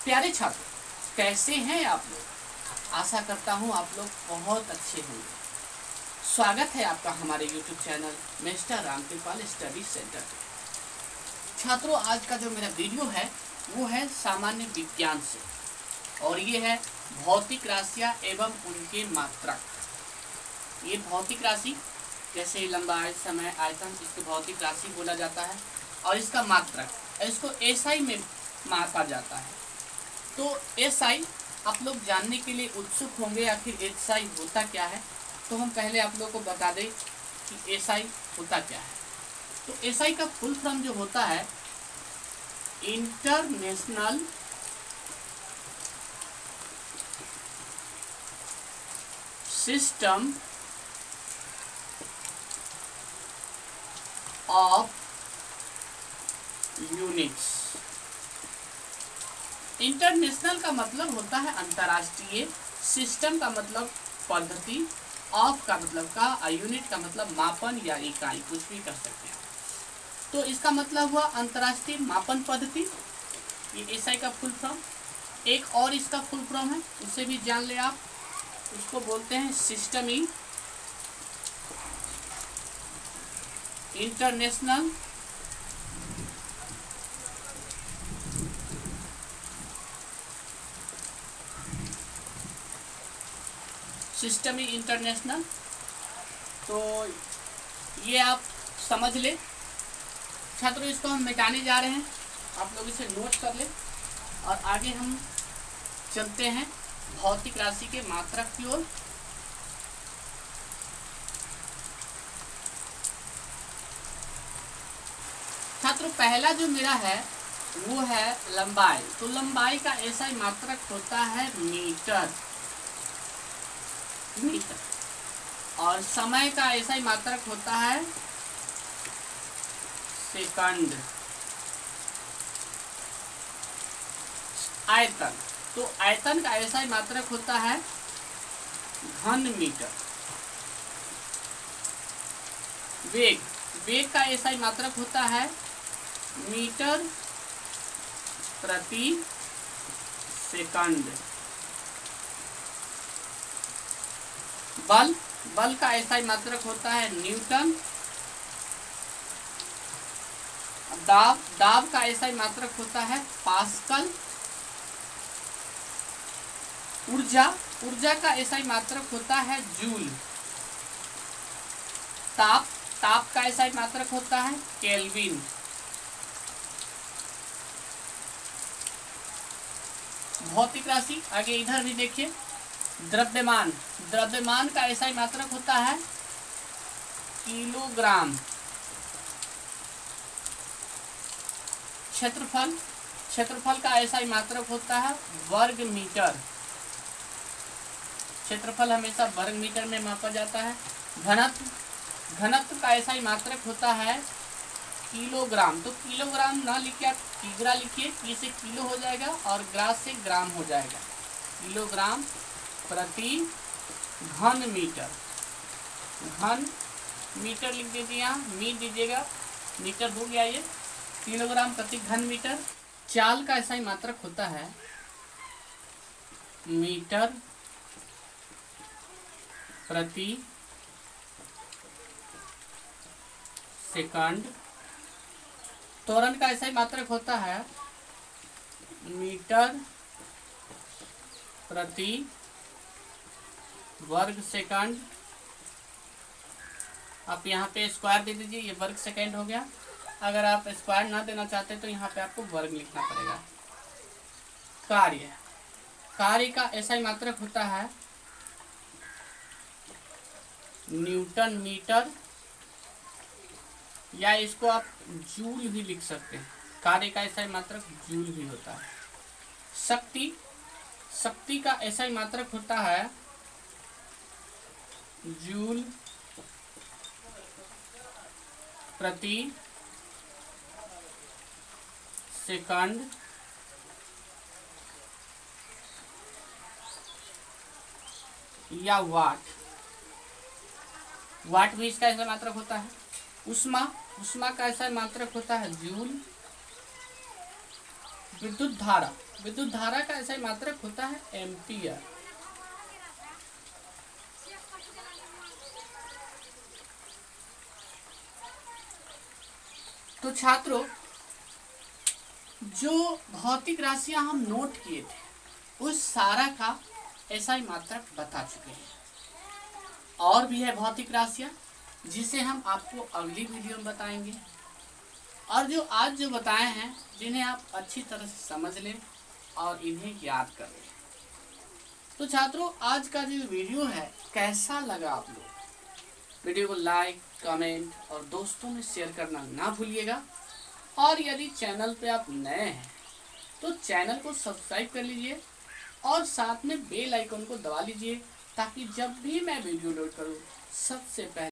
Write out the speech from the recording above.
प्यारे छात्र, कैसे हैं आप लोग? आशा करता हूँ आप लोग बहुत अच्छे होंगे। स्वागत है आपका हमारे YouTube channel mister Ramkripal study centre पे। छात्रों, आज का जो मेरा वीडियो है वो है सामान्य विज्ञान से, और ये है भौतिक राशियाँ एवं उनके मात्रक। ये भौतिक राशि जैसे लंबाई, समय, आयतन, इसको भौतिक राशि बोला जाता है, और इसका मात्रक इसको SI में मापा जाता है। तो SI आप लोग जानने के लिए उत्सुक होंगे आखिर SI होता क्या है। तो हम पहले आप लोग को बता दें कि SI होता क्या है। तो SI का फुल फॉर्म जो होता है international system of units. International का मतलब होता है अंतर्राष्ट्रीय, सिस्टम का मतलब पद्धति, ऑफ का मतलब का, यूनिट का मतलब मापन या इकाई, कुछ भी कर सकते हैं। तो इसका मतलब हुआ अंतर्राष्ट्रीय मापन पद्धति, ये SI का फुल फॉर्म। एक और इसका फुल फॉर्म है, उसे भी जान ले आप, उसको बोलते हैं सिस्टम इंटरनेशनल सिस्टम इंटरनेशनल। तो ये आप समझ ले छात्रों, इसको हम मिटाने जा रहे हैं, आप लोग इसे नोट कर ले, और आगे हम चलते हैं भौतिक राशि के मात्रक की ओर। छात्रों, पहला जो मेरा है वो है लंबाई। तो लंबाई का SI मात्रक होता है मीटर, और समय का SI मात्रक होता है सेकंड। आयतन, तो आयतन का SI मात्रक होता है घन मीटर। वेग का SI मात्रक होता है मीटर प्रति सेकंड। बल का SI मात्रक होता है न्यूटन। दाब का SI मात्रक होता है पास्कल। ऊर्जा का SI मात्रक होता है जूल। ताप का SI मात्रक होता है केल्विन। भौतिक राशि आगे इधर भी देखिए, द्रव्यमान का SI मात्रक होता है किलोग्राम। क्षेत्रफल का SI मात्रक होता है वर्ग मीटर। क्षेत्रफल हमेशा वर्ग मीटर में मापा जाता है। घनत्व का SI मात्रक होता है किलोग्राम। तो किलोग्राम ना लिखिए, आप किग्रा लिखिए, कि से किलो हो जाएगा और ग्रा से ग्राम हो जाएगा। किलोग्राम प्रति घन मीटर। घन मीटर लिख दीजिए, यहाँ मीट दीजिएगा, मीटर हो गया ये, किलोग्राम प्रति घन मीटर। चाल का SI मात्रक होता है मीटर प्रति सेकंड। त्वरण का SI मात्रक होता है मीटर प्रति वर्ग सेकंड। आप यहाँ पे स्क्वायर दे दीजिए, ये वर्ग सेकंड हो गया। अगर आप स्क्वायर ना देना चाहते तो यहाँ पे आपको वर्ग लिखना पड़ेगा। कार्य का SI मात्रक होता है न्यूटन मीटर, या इसको आप जूल भी लिख सकते हैं। कार्य का SI मात्रक जूल भी होता है। शक्ति का SI मात्रक होता है जूल प्रति सेकंड। या वाट भी इसका SI मात्रक होता है। उष्मा का SI मात्रक होता है जूल। विद्युत धारा का ऐसा ही मात्रक होता है एम्पियर। तो छात्रों, जो भौतिक राशियां हम नोट किए थे उस सारा का ऐसा ही मात्रक बता चुके हैं। और भी है भौतिक राशियां जिसे हम आपको अगली वीडियो में बताएंगे, और जो आज जो बताए हैं जिन्हें आप अच्छी तरह से समझ लें और इन्हें याद कर लें। तो छात्रों, आज का जो वीडियो है कैसा लगा आप लोग? वीडियो को लाइक, कमेंट और दोस्तों में शेयर करना ना भूलिएगा। और यदि चैनल पे आप नए हैं तो चैनल को सब्सक्राइब कर लीजिए और साथ में बेल आइकन को दबा लीजिए, ताकि जब भी मैं वीडियो लोड करूँ सबसे पहले